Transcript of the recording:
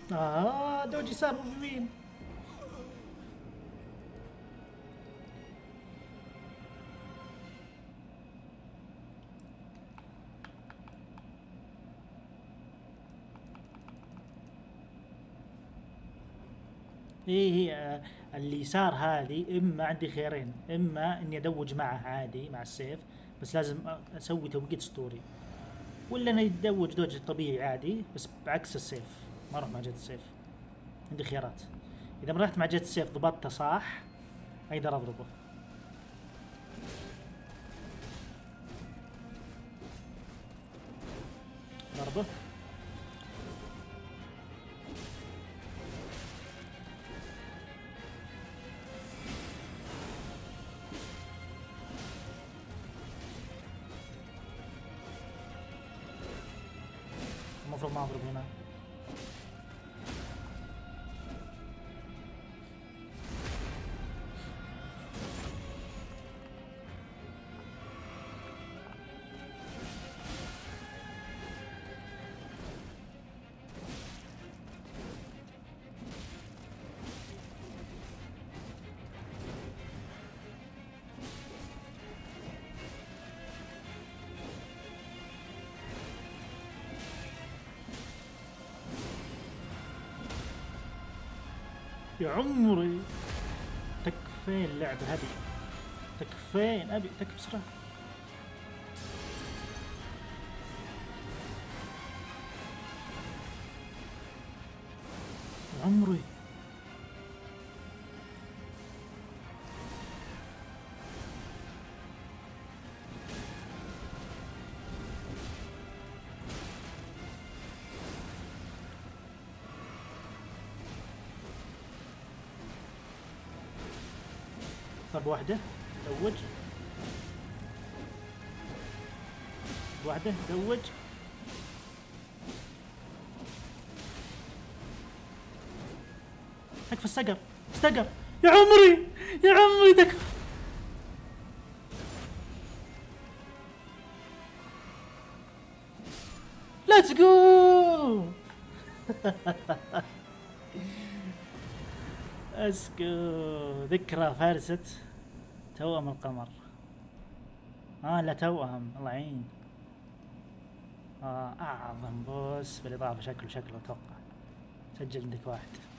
دوج يسار ويمين. هي اليسار هذه اما عندي خيارين، اما اني ادوج معه عادي مع السيف، بس لازم اسوي توقيت اسطوري، ولا اني ادوج دوج طبيعي عادي بس بعكس السيف، ما اروح مع جهة السيف. عندي خيارات، اذا ما رحت مع جهة السيف ضبطته صح اقدر اضربه. ضربه. المفروض ما اضرب هنا. يا عمري تكفين اللعبة هذه، تكفين، ابي تك بسرعة. يا عمري طب واحدة دوج، واحدة دوج. تكفى السقر، استقر. يا عمري يا عمري تكفى. ليتس جو. ليتس جو. ذكرى فارسة توأم القمر. لا توأم، الله يعين. اعظم بوس بالاضافة، شكله اتوقع. سجل عندك واحد.